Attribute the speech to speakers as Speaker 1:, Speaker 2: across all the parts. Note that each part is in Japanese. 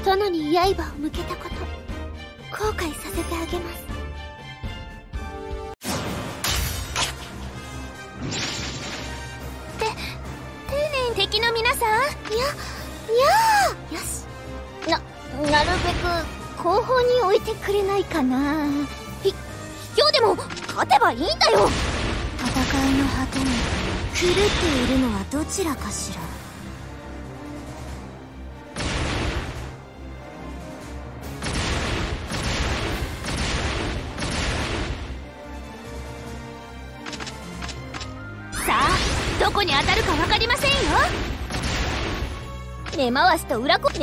Speaker 1: 殿に刃を向けたこと後悔させてあげます。丁寧に敵の皆さん、よし、なるべく後方に置いてくれないかな。卑怯でも勝てばいいんだよ。
Speaker 2: 戦いの果てに狂っているのはどちらかしら。
Speaker 1: さあ、どこに当たるか分かりませんよ。根回しと裏工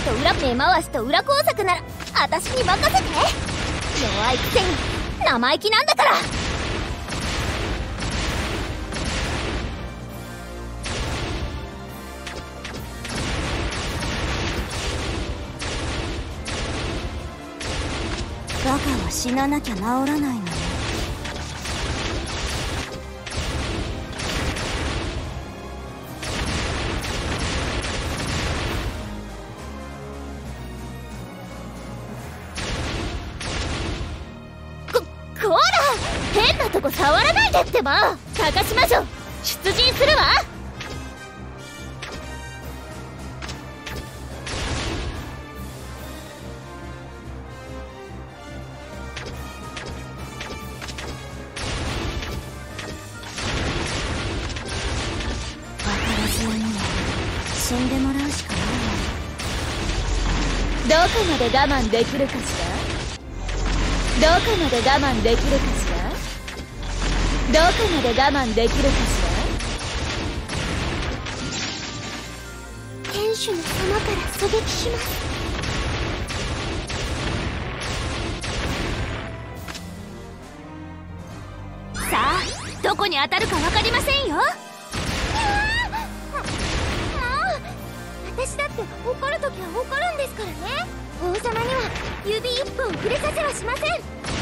Speaker 1: 作なら私に任せて。弱いくせに生意気なんだから。
Speaker 2: バカは死ななきゃ治らないのね。
Speaker 1: こら、変なとこ触らないでってば。高島城出陣するわ。
Speaker 2: 死んでもらうしかないわ。
Speaker 1: どこまで我慢できるかしら。どこまで我慢できるかしら。どこまで我慢できるかしら。天主の様から狙撃します。さあ、どこに当たるか分かりませんよ。私だって怒るときは怒るんですからね。王様には指一本触れさせはしません。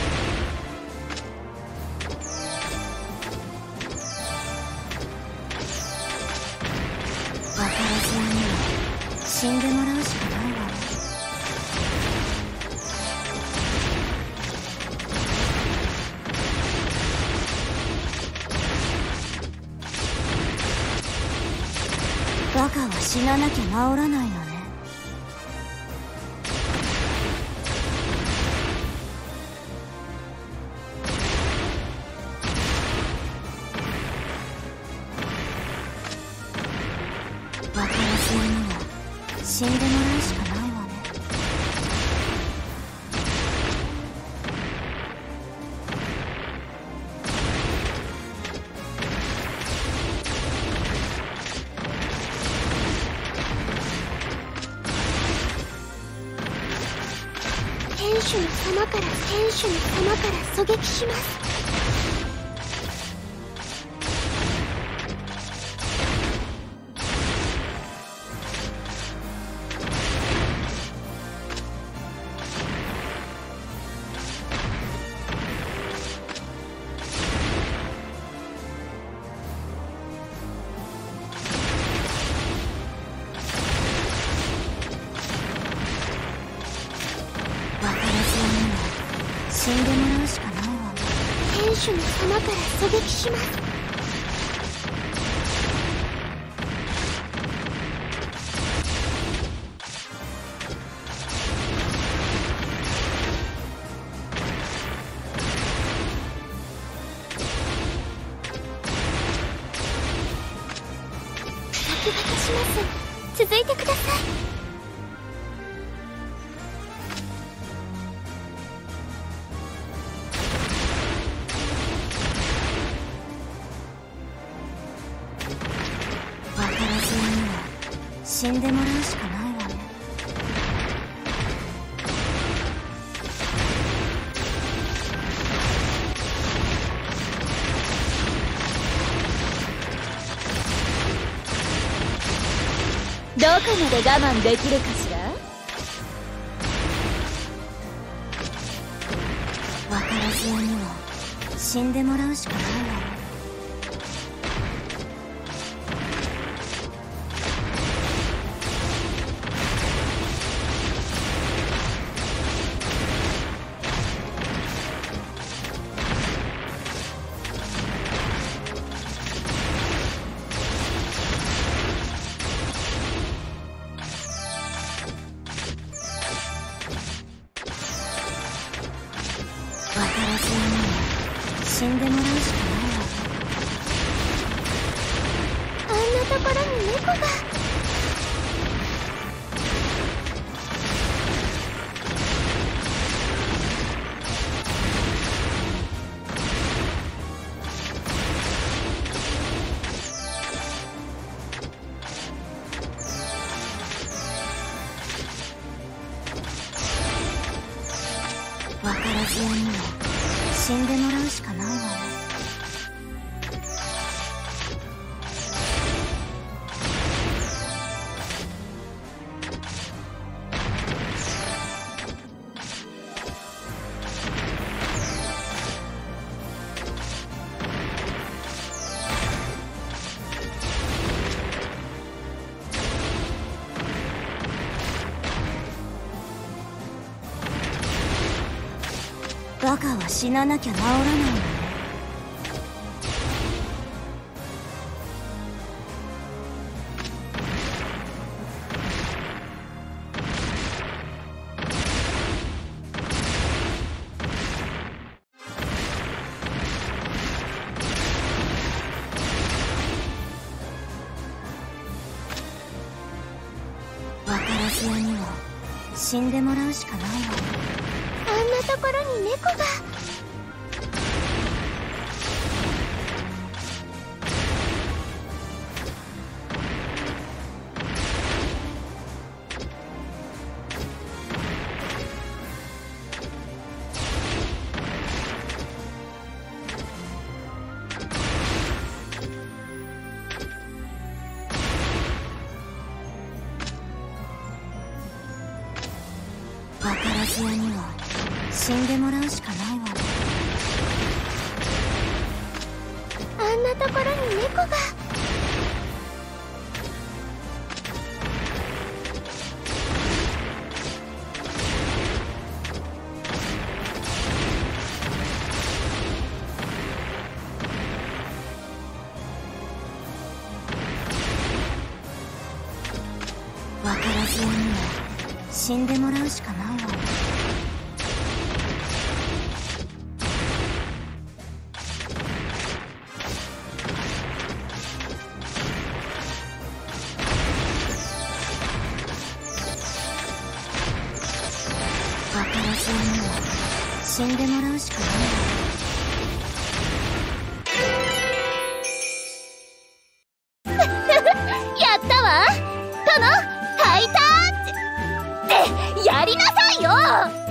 Speaker 2: 若らずには死んでもらうしかないわ。バカは死ななきゃ治らないのね。バカらずには死んでもらうしかないわね。
Speaker 1: 天主の様から狙撃します。
Speaker 2: 死んでもらうしかないわ。
Speaker 1: 天主の様から狙撃します。先渡します。続いてください。
Speaker 2: 死んでもらうしかないわね。
Speaker 1: どこまで我慢できるかしら。
Speaker 2: わからずには死んでもらうしかないわね。 が。分からず屋には死んでもらうしかないわね。バカは死ななきゃ治らないのね。分からず屋には死んでもらうしかないわね。あんなところに猫が。分からず屋には死んでもらうしかないわね。あんなところに猫が。分からず屋には死んでもらうしかないわね。分からず屋には死んでもらうしかないわね。
Speaker 1: やったわ殿、ハイタッチってやりなさいよ。